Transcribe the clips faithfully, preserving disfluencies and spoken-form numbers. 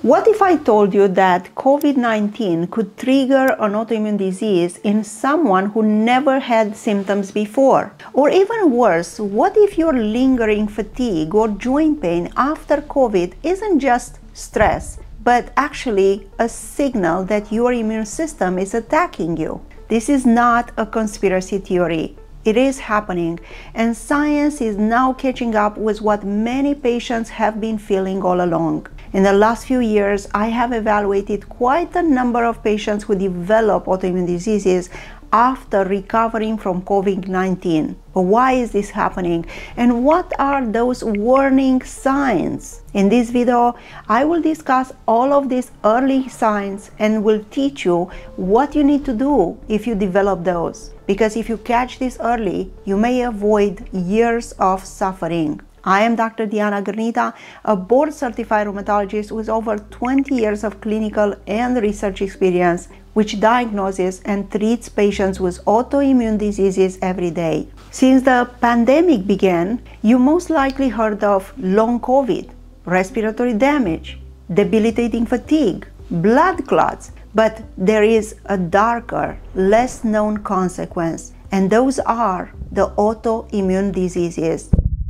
What if I told you that COVID nineteen could trigger an autoimmune disease in someone who never had symptoms before? Or even worse, what if your lingering fatigue or joint pain after COVID isn't just stress, but actually a signal that your immune system is attacking you? This is not a conspiracy theory. It is happening, and science is now catching up with what many patients have been feeling all along. In the last few years, I have evaluated quite a number of patients who develop autoimmune diseases after recovering from COVID nineteen. But why is this happening? And what are those warning signs? In this video, I will discuss all of these early signs and will teach you what you need to do if you develop those. Because if you catch this early, you may avoid years of suffering. I am Doctor Diana Girnita, a board-certified rheumatologist with over twenty years of clinical and research experience, which diagnoses and treats patients with autoimmune diseases every day. Since the pandemic began, you most likely heard of long COVID, respiratory damage, debilitating fatigue, blood clots, but there is a darker, less known consequence, and those are the autoimmune diseases.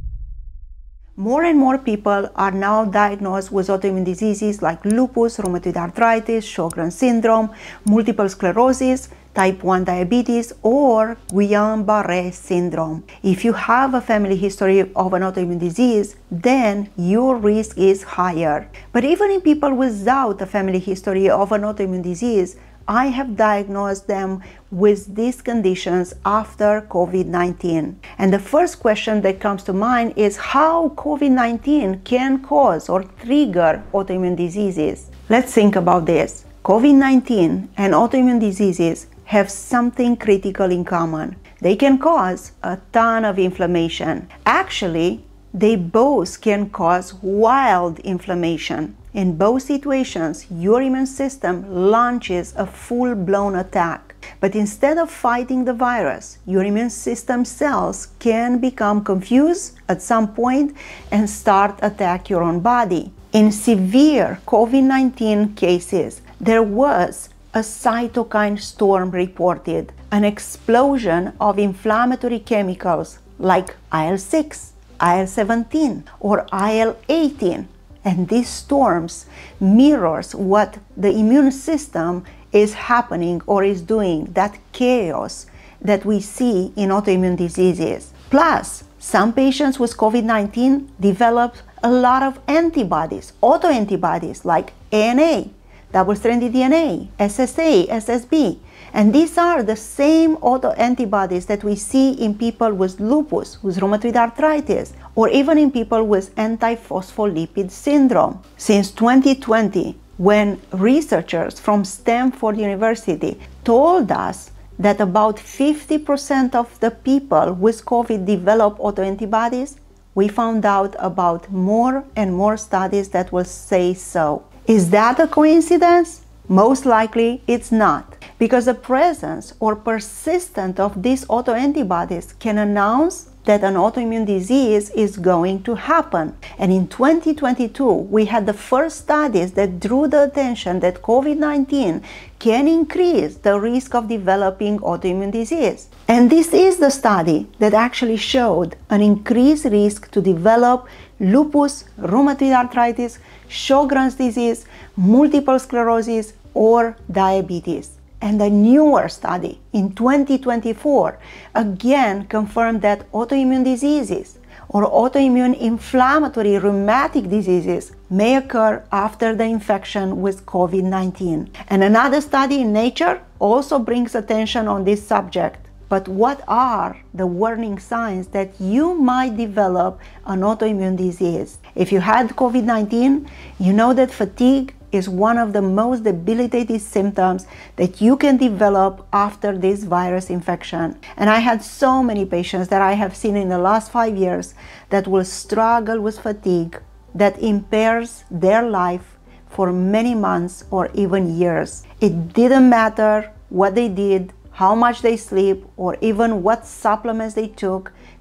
More and more people are now diagnosed with autoimmune diseases like lupus, rheumatoid arthritis, Sjögren syndrome, multiple sclerosis, type one diabetes, or Guillain-Barré syndrome. If you have a family history of an autoimmune disease, then your risk is higher. But even in people without a family history of an autoimmune disease, I have diagnosed them with these conditions after COVID nineteen. And the first question that comes to mind is how COVID nineteen can cause or trigger autoimmune diseases. Let's think about this. COVID nineteen and autoimmune diseases have something critical in common. They can cause a ton of inflammation. Actually, they both can cause wild inflammation. In both situations, your immune system launches a full-blown attack. But instead of fighting the virus, your immune system cells can become confused at some point and start attack your own body. In severe COVID nineteen cases, there was a cytokine storm reported, an explosion of inflammatory chemicals like I L six, I L seventeen, or I L eighteen. And these storms mirrors what the immune system is happening or is doing, that chaos that we see in autoimmune diseases. Plus, some patients with COVID nineteen develop a lot of antibodies, autoantibodies like A N A, double-stranded D N A, S S A, S S B. And these are the same autoantibodies that we see in people with lupus, with rheumatoid arthritis, or even in people with antiphospholipid syndrome. Since twenty twenty, when researchers from Stanford University told us that about fifty percent of the people with COVID develop autoantibodies, we found out about more and more studies that will say so. Is that a coincidence? Most likely it's not, because the presence or persistence of these autoantibodies can announce that an autoimmune disease is going to happen. And in twenty twenty-two, we had the first studies that drew the attention that COVID nineteen can increase the risk of developing autoimmune disease. And this is the study that actually showed an increased risk to develop lupus, rheumatoid arthritis, Sjögren's disease, multiple sclerosis, or diabetes. And a newer study in twenty twenty-four again confirmed that autoimmune diseases or autoimmune inflammatory rheumatic diseases may occur after the infection with COVID nineteen. And another study in Nature also brings attention on this subject. But what are the warning signs that you might develop an autoimmune disease? If you had COVID nineteen, you know that fatigue is one of the most debilitating symptoms that you can develop after this virus infection. And I had so many patients that I have seen in the last five years that will struggle with fatigue that impairs their life for many months or even years. It didn't matter what they did, how much they sleep, or even what supplements they took.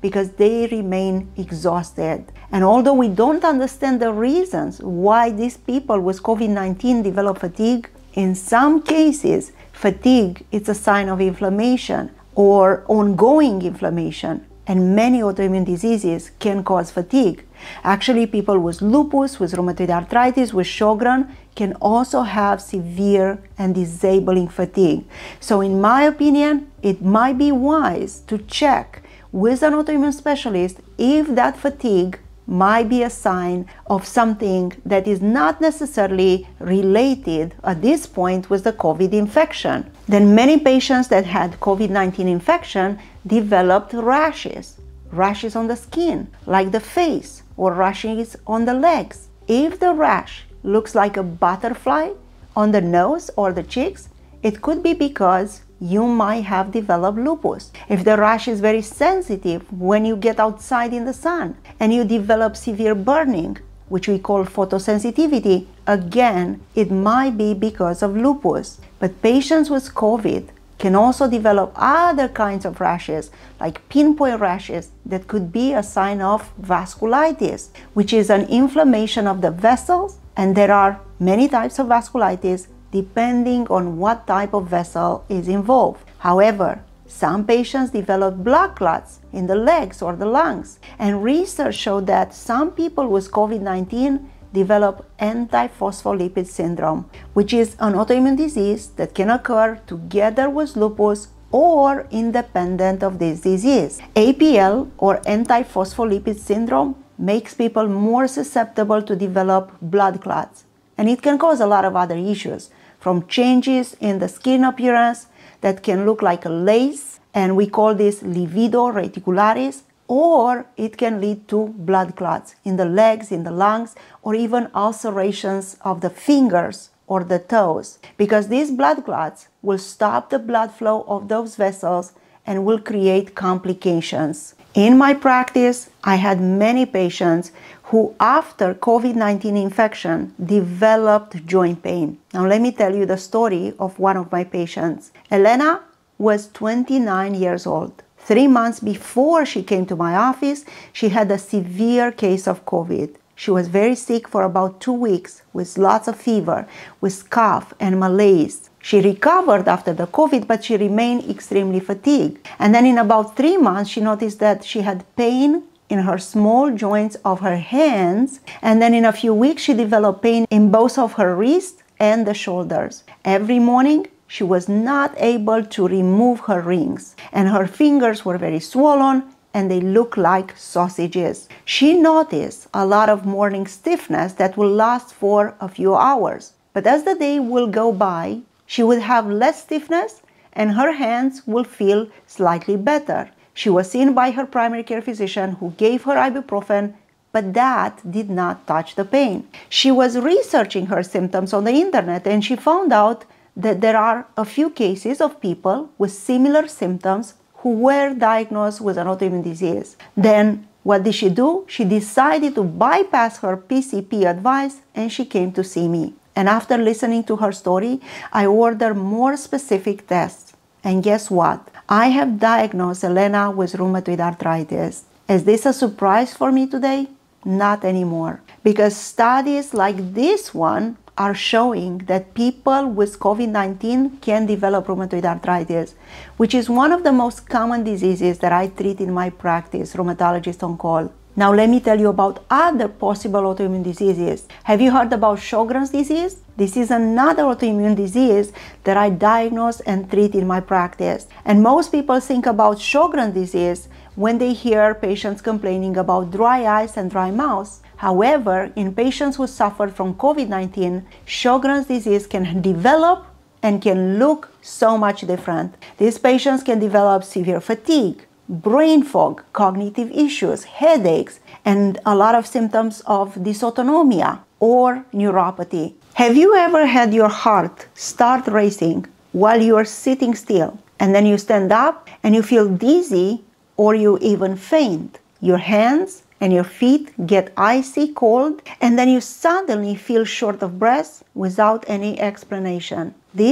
because they remain exhausted. And although we don't understand the reasons why these people with COVID nineteen develop fatigue, in some cases, fatigue is a sign of inflammation or ongoing inflammation. And many autoimmune diseases can cause fatigue. Actually, people with lupus, with rheumatoid arthritis, with Sjögren can also have severe and disabling fatigue. So in my opinion, it might be wise to check with an autoimmune specialist if that fatigue might be a sign of something that is not necessarily related at this point with the COVID infection. Then many patients that had COVID nineteen infection developed rashes, rashes on the skin, like the face, or rashes on the legs. If the rash looks like a butterfly on the nose or the cheeks, it could be because you might have developed lupus. If the rash is very sensitive when you get outside in the sun and you develop severe burning, which we call photosensitivity, again, it might be because of lupus. But patients with COVID can also develop other kinds of rashes, like pinpoint rashes, that could be a sign of vasculitis, which is an inflammation of the vessels. And there are many types of vasculitis depending on what type of vessel is involved. However, some patients develop blood clots in the legs or the lungs, and research showed that some people with COVID nineteen develop antiphospholipid syndrome, which is an autoimmune disease that can occur together with lupus or independent of this disease. A P L, or antiphospholipid syndrome, makes people more susceptible to develop blood clots, and it can cause a lot of other issues, from changes in the skin appearance that can look like a lace, and we call this livido reticularis, or it can lead to blood clots in the legs, in the lungs, or even ulcerations of the fingers or the toes, because these blood clots will stop the blood flow of those vessels and will create complications. In my practice, I had many patients who, after COVID nineteen infection, developed joint pain. Now, let me tell you the story of one of my patients. Elena was twenty-nine years old. Three months before she came to my office, she had a severe case of COVID. She was very sick for about two weeks with lots of fever, with cough and malaise. She recovered after the COVID, but she remained extremely fatigued. And then in about three months, she noticed that she had pain in her small joints of her hands. And then in a few weeks, she developed pain in both of her wrists and the shoulders. Every morning, she was not able to remove her rings, and her fingers were very swollen and they looked like sausages. She noticed a lot of morning stiffness that will last for a few hours. But as the day will go by, she would have less stiffness and her hands will feel slightly better. She was seen by her primary care physician, who gave her ibuprofen, but that did not touch the pain. She was researching her symptoms on the internet, and she found out that there are a few cases of people with similar symptoms who were diagnosed with an autoimmune disease. Then what did she do? She decided to bypass her P C P advice and she came to see me. And after listening to her story, I ordered more specific tests. And guess what? I have diagnosed Elena with rheumatoid arthritis. Is this a surprise for me today? Not anymore. Because studies like this one are showing that people with COVID nineteen can develop rheumatoid arthritis, which is one of the most common diseases that I treat in my practice, rheumatologist on call. Now let me tell you about other possible autoimmune diseases. Have you heard about Sjögren's disease? This is another autoimmune disease that I diagnose and treat in my practice. And most people think about Sjögren's disease when they hear patients complaining about dry eyes and dry mouth. However, in patients who suffer from COVID nineteen, Sjögren's disease can develop and can look so much different. These patients can develop severe fatigue, brain fog, cognitive issues, headaches, and a lot of symptoms of dysautonomia or neuropathy. Have you ever had your heart start racing while you are sitting still, and then you stand up and you feel dizzy or you even faint? Your hands and your feet get icy cold, and then you suddenly feel short of breath without any explanation. This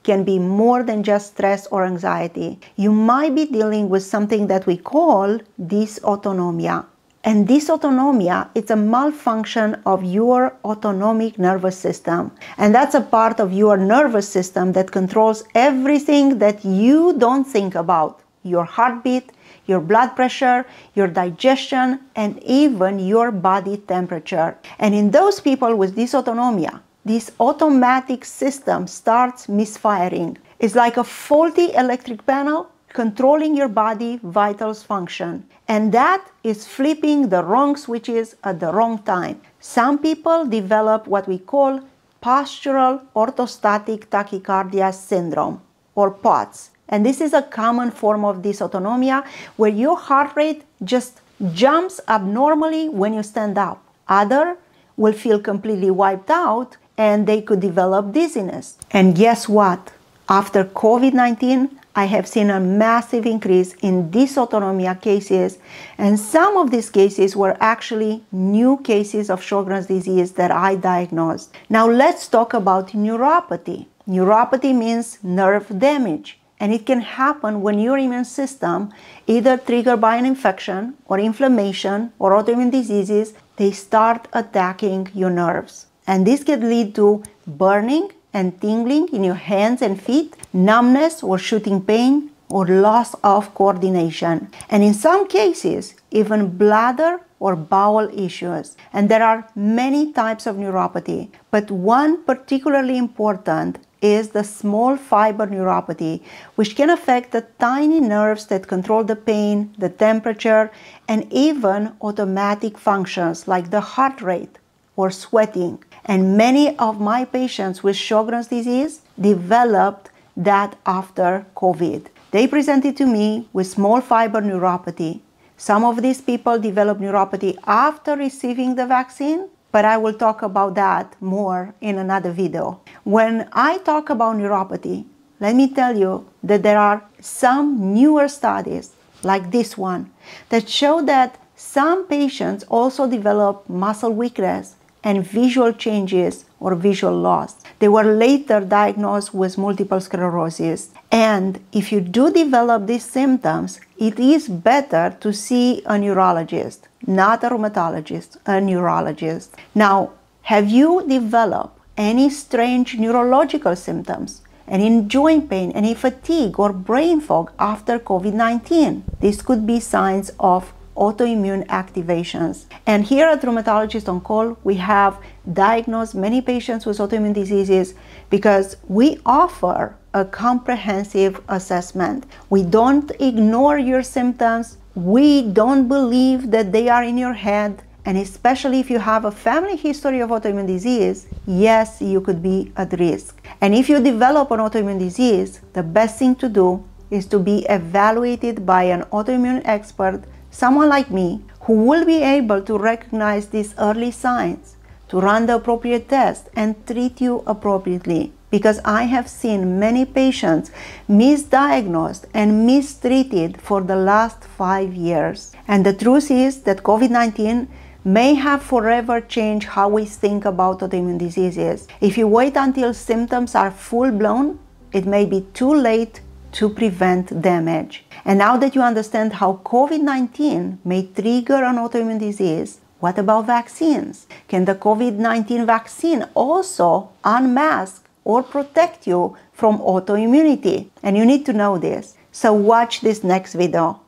can be more than just stress or anxiety. You might be dealing with something that we call dysautonomia. And dysautonomia, it's a malfunction of your autonomic nervous system. And that's a part of your nervous system that controls everything that you don't think about. Your heartbeat, your blood pressure, your digestion, and even your body temperature. And in those people with dysautonomia, this automatic system starts misfiring. It's like a faulty electric panel controlling your body vitals function. And that is flipping the wrong switches at the wrong time. Some people develop what we call postural orthostatic tachycardia syndrome, or POTS. And this is a common form of dysautonomia where your heart rate just jumps abnormally when you stand up. Others will feel completely wiped out and they could develop dizziness. And guess what? After COVID nineteen, I have seen a massive increase in dysautonomia cases, and some of these cases were actually new cases of Sjögren's disease that I diagnosed. Now let's talk about neuropathy. Neuropathy means nerve damage, and it can happen when your immune system, either triggered by an infection or inflammation or autoimmune diseases, they start attacking your nerves. And this can lead to burning and tingling in your hands and feet, numbness or shooting pain, or loss of coordination. And in some cases, even bladder or bowel issues. And there are many types of neuropathy, but one particularly important is the small fiber neuropathy, which can affect the tiny nerves that control the pain, the temperature, and even automatic functions like the heart rate or sweating. And many of my patients with Sjögren's disease developed that after COVID. They presented to me with small fiber neuropathy. Some of these people developed neuropathy after receiving the vaccine, but I will talk about that more in another video. When I talk about neuropathy, let me tell you that there are some newer studies, like this one, that show that some patients also develop muscle weakness and visual changes or visual loss. They were later diagnosed with multiple sclerosis. And if you do develop these symptoms, it is better to see a neurologist, not a rheumatologist, a neurologist. Now, have you developed any strange neurological symptoms, any joint pain, any fatigue or brain fog after COVID nineteen? This could be signs of autoimmune activations. And here at Rheumatologist on Call, we have diagnosed many patients with autoimmune diseases because we offer a comprehensive assessment. We don't ignore your symptoms. We don't believe that they are in your head. And especially if you have a family history of autoimmune disease, yes, you could be at risk. And if you develop an autoimmune disease, the best thing to do is to be evaluated by an autoimmune expert, someone like me, who will be able to recognize these early signs, to run the appropriate test and treat you appropriately. Because I have seen many patients misdiagnosed and mistreated for the last five years. And the truth is that COVID nineteen may have forever changed how we think about autoimmune diseases. If you wait until symptoms are full-blown, it may be too late to prevent damage. And now that you understand how COVID nineteen may trigger an autoimmune disease, what about vaccines? Can the COVID nineteen vaccine also unmask or protect you from autoimmunity? And you need to know this. So watch this next video.